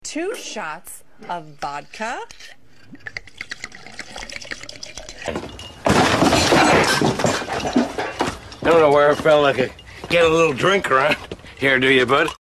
2 shots of vodka. I don't know where I felt like I get a little drink around here, do you, bud?